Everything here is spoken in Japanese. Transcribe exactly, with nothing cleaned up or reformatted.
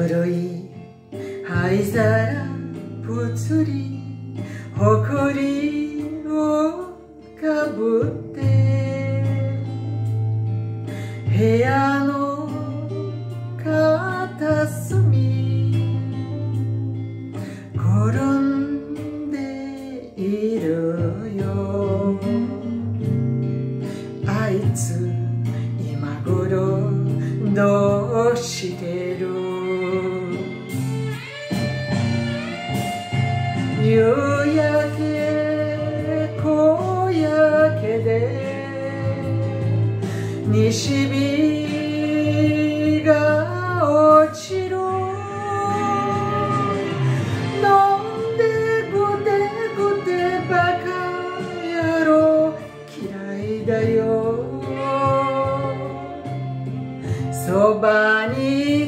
古い灰皿ぷつりほこりをかぶって部屋の片隅転んでいるよ。あいつ今頃どうしてる？夕焼け小焼けで西日が落ちる。飲んでぐでぐでバカ野郎嫌いだよ。そばに